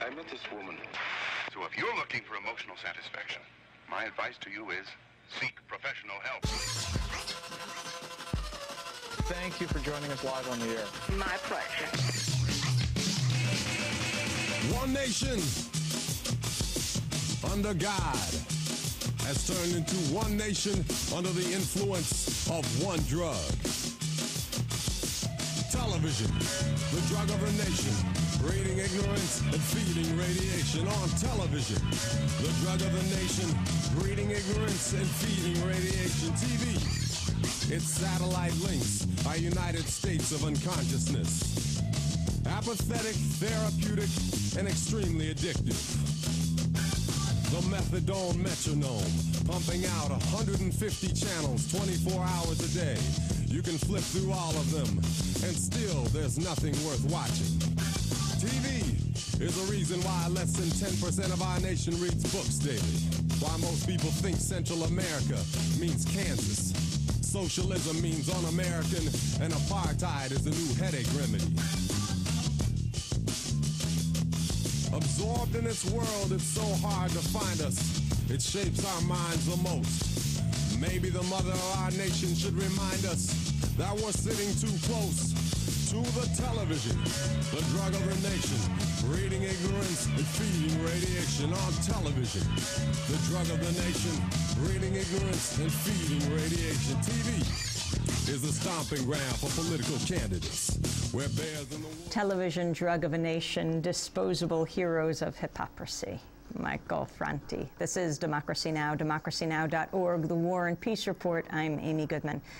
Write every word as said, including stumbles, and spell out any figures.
I met this woman. So if you're looking for emotional satisfaction, my advice to you is seek professional help. Thank you for joining us live on the air. My pleasure. One nation under God has turned into one nation under the influence of one drug. Television, the drug of the nation, breeding ignorance and feeding radiation. On television, the drug of the nation, breeding ignorance and feeding radiation. T V, its satellite links, our United States of unconsciousness. Apathetic, therapeutic, and extremely addictive. The methadone metronome, pumping out one hundred fifty channels twenty-four hours a day. You can flip through all of them, and still there's nothing worth watching. T V is a reason why less than ten percent of our nation reads books daily. Why most people think Central America means Kansas. Socialism means un-American, and apartheid is the new headache remedy. Absorbed in its world, it's so hard to find us. It shapes our minds the most. Maybe the mother of our nation should remind us that we're sitting too close to the television, the drug of the nation, breeding ignorance and feeding radiation. On television, the drug of the nation, breeding ignorance and feeding radiation. T V is a stomping ground for political candidates, where bears in the world. Television drug of a nation, disposable heroes of hypocrisy. Michael Franti. This is Democracy Now!, democracy now dot org, The War and Peace Report. I'm Amy Goodman.